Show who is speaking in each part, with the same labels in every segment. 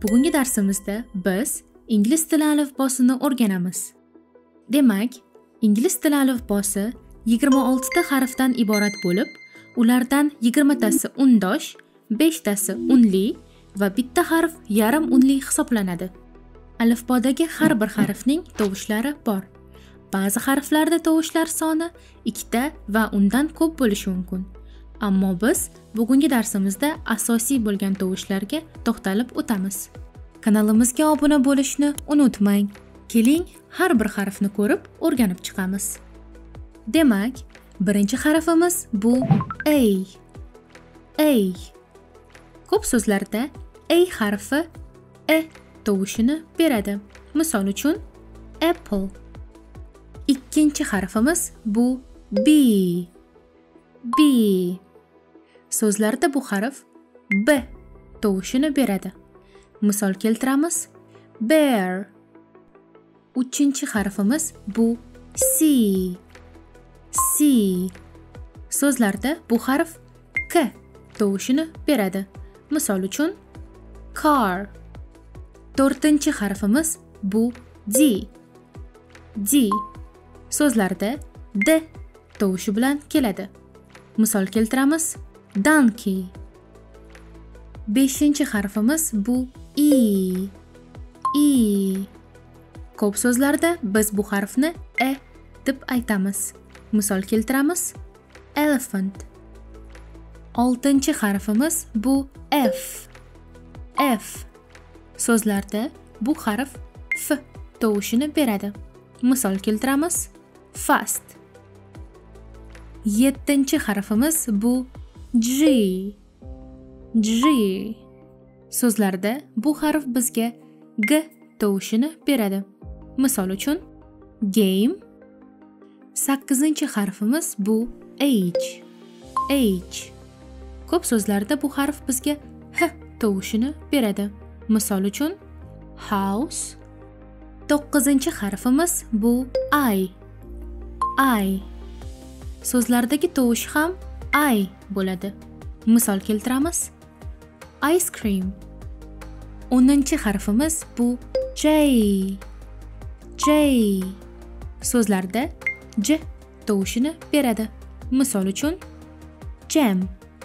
Speaker 1: Bugungi darsimizda biz ingliz tili alifbosini o'rganamiz. Demak, ingliz tili alifbosi 26 ta harfdan iborat bo'lib, ulardan 20 tasi undosh, 5 tasi unli va bitta harf yarim unli hisoblanadi. Alifbodagi har bir harfning tovushlari bor. Ba'zi harflarda tovushlar soni 2 ta va undan ko'p bo'lishi mumkin. Ammo biz bugungi darsimizda asosiy bo'lgan tovushlarga to'xtalib o'tamiz. Kanalimizga obuna bo'lishni unutmang. Keling, har bir harfni ko'rib o'rganib chiqamiz. Demak, birinchi harfimiz bu A. A. Ko'p so'zlarda A harfi e tovushini beradi. Misol uchun, apple. Ikkinchi harfimiz bu B. B. So'zlarda bu harf B tovushini beradi. Misol keltiramiz. Bear. Uchinchi harfimiz bu C. C. So'zlarda bu harf K tovushini beradi. Misol uchun, car. To'rtinchi harfimiz bu D. D. So'zlarda D tovushi bilan keladi. Misol keltiramiz. Donkey. Beshinchi harfimiz bu E. E. Ko'p so'zlarda biz bu harfni e deb aytamiz. Misol keltiramiz. Elephant. Oltinchi harfimiz bu F. F. So'zlarda bu harf F tovushini beradi. Misol keltiramiz. Fast. Yettinchi harfimiz bu G. G. So'zlarda bu harf bizga G tovushini beradi. Misol uchun, game. Sakkizinchi harfimiz bu H. H. Ko'p so'zlarda bu harf bizga H tovushini beradi. Misol uchun, house. To'qqizinchi harfimiz bu I. I. So'zlardagi tovush ham I bo'ladi. Misol keltiramiz. Ice cream. 10-chi harfimiz bu J. J. So'zlarda J tovushini beradi. Misol uchun, jam.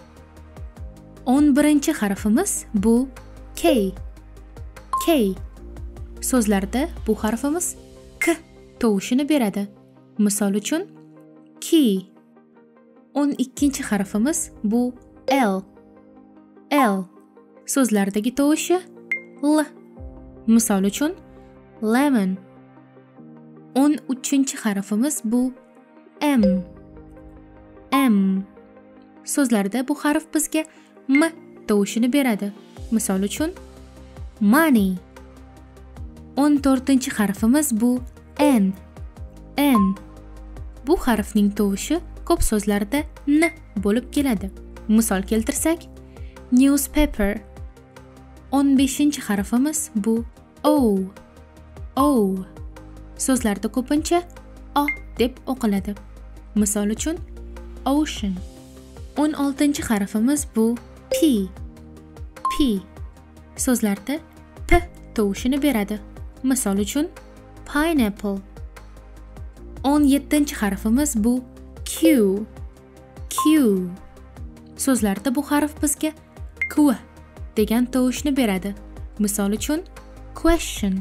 Speaker 1: 11-chi harfimiz bu K. K. So'zlarda bu harfimiz K tovushini beradi. Misol uchun, key. 12-chi harfimiz bu L. L. So'zlardagi tovushi L. Misol uchun, lemon. 13-chi harfimiz bu M. M. So'zlarda bu harf bizga M tovushini beradi. Misol uchun, money. 14-chi harfimiz bu N. N. Bu harfning tovushi ko'p so'zlarda N bo'lib keladi. Misol keltirsak, newspaper. 15-chi harfimiz bu O. O. So'zlarda ko'pincha O deb o'qiladi. Misol uchun, ocean. 16-chi harfimiz bu P. P. So'zlarda P tovushini beradi. Misol uchun, pineapple. 17-chi harfimiz bu Q. Q. So'zlarda bu harf bizga Q degan tovushni beradi. Misol uchun, question.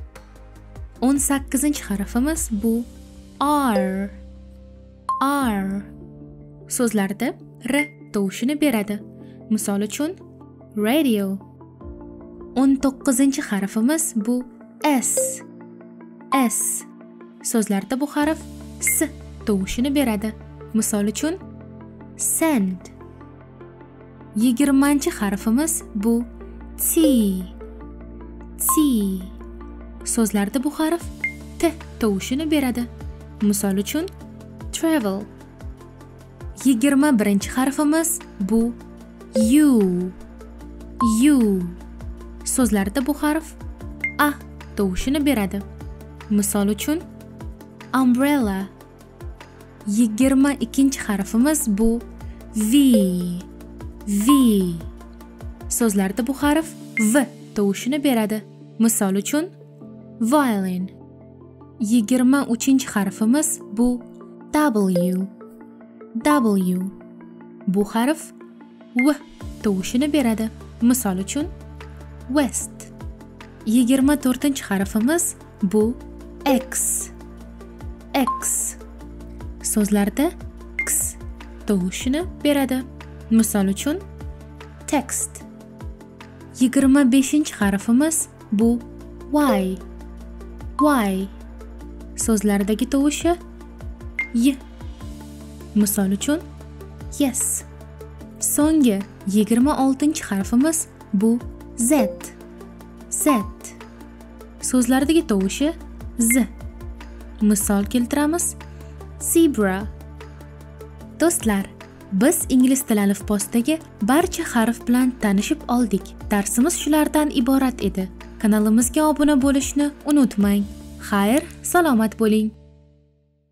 Speaker 1: 18-chi harfimiz bu R. R. So'zlarda R tovushini beradi. Misol uchun, radio. 19-chi harfimiz bu S. S. So'zlarda bu harf S tovushini beradi. Misol uchun, sand. 20-chi harfimiz bu T. T. So'zlarda bu harf T tovushini beradi. Misol uchun, travel. 21-chi harfimiz bu U. U. So'zlarda bu harf A tovushini beradi. Misol uchun, umbrella. 22-chi harfimiz bu V. V. So'zlarda bu harf V tovushini beradi. Misol uchun, violin. 23-harfimiz bu W. W. Bu harf V tovushini beradi. Misol uchun, west. 24-harfimiz bu X. X. So'zlarda X tovushini beradi. Misol uchun, text. 25-harfimiz bu Y. Y. So'zlardagi tovushi Y. Misol uchun, yes. So'nggi 26-harfimiz bu Z. Z. So'zlardagi tovushi Z. Misol keltiramiz. Zebra. Do'stlar, biz ingliz tili alifbosidagi barcha harf bilan tanishib oldik. Darsimiz shulardan iborat edi. Kanalimizga obuna bo'lishni unutmang. Xayr, salomat bo'ling.